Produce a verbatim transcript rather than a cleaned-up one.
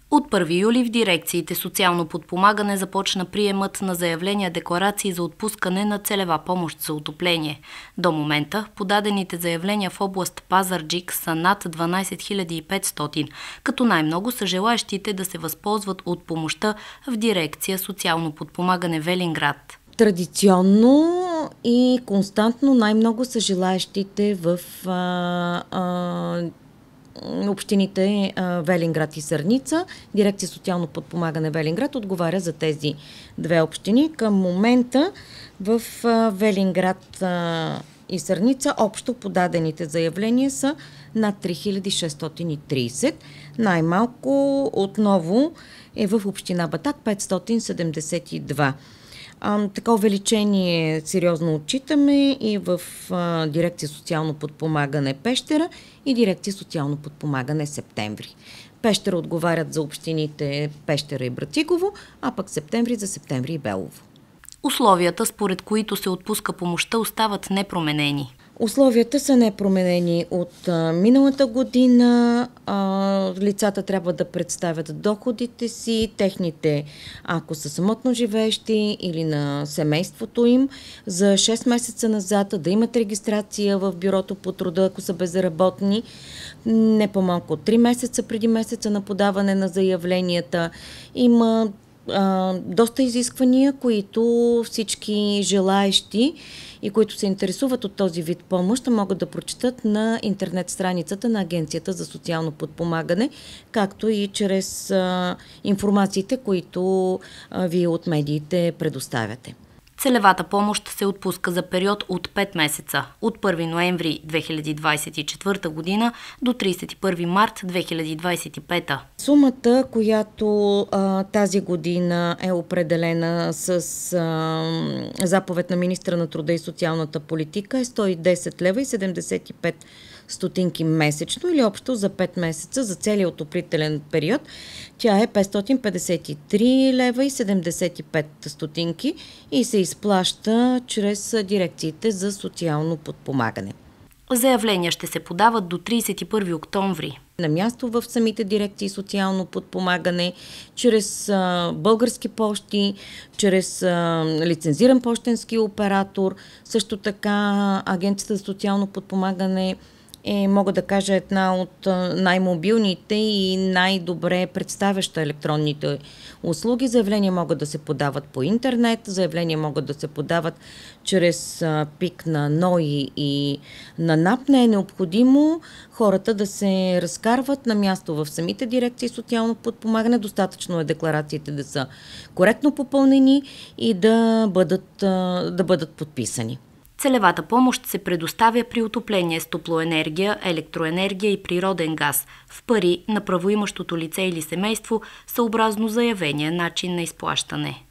От първи юли в дирекциите социално подпомагане започна приемът на заявления-декларации за отпускане на целева помощ за отопление. До момента подадените заявления в област Пазарджик са над дванадесет хиляди и петстотин, като най-много са желаещите да се възползват от помощта в дирекция социално подпомагане Велинград. Традиционно и константно най-много са желаещите в а, а, общините Велинград и Сърница. Дирекция социално подпомагане Велинград отговаря за тези две общини. Към момента в Велинград и Сърница общо подадените заявления са над три хиляди шестстотин и тридесет. Най-малко отново е в община Батак петстотин седемдесет и два. А, така увеличение сериозно отчитаме и в а, дирекция социално подпомагане Пещера и дирекция социално подпомагане Септември. Пещера отговарят за общините Пещера и Братигово, а пък Септември за Септември и Белово. Условията, според които се отпуска помощта, остават непроменени. Условията са непроменени от а, миналата година. А, лицата трябва да представят доходите си, техните, ако са самотно живеещи или на семейството им, за шест месеца назад да имат регистрация в бюрото по труда, ако са безработни, не по-малко от три месеца преди месеца на подаване на заявленията. Има а, доста изисквания, които всички желаещи и които се интересуват от този вид помощ, могат да прочитат на интернет страницата на Агенцията за социално подпомагане, както и чрез а, информациите, които а, вие от медиите предоставяте. Целевата помощ се отпуска за период от пет месеца, от първи ноември две хиляди двадесет и четвърта година до тридесет и първи март две хиляди двадесет и пета. Сумата, която а, тази година е определена с а, заповед на министра на труда и социалната политика, е сто и десет лева и седемдесет и пет стотинки месечно или общо за пет месеца за целия отоплителен период. Тя е петстотин петдесет и три лева и седемдесет и пет стотинки и се изплаща чрез дирекциите за социално подпомагане. Заявления ще се подават до тридесет и първи октомври. На място в самите дирекции социално подпомагане, чрез а, български пощи, чрез а, лицензиран пощенски оператор, също така Агенцията за социално подпомагане е, мога да кажа, една от най-мобилните и най-добре представяща електронните услуги. Заявления могат да се подават по интернет, заявления могат да се подават чрез ПИК на НОИ и на НАП. Не е необходимо хората да се разкарват на място в самите дирекции социално подпомагане. Достатъчно е декларациите да са коректно попълнени и да бъдат, да бъдат подписани. Целевата помощ се предоставя при отопление с топлоенергия, електроенергия и природен газ в пари на правоимащото лице или семейство съобразно заявения начин на изплащане.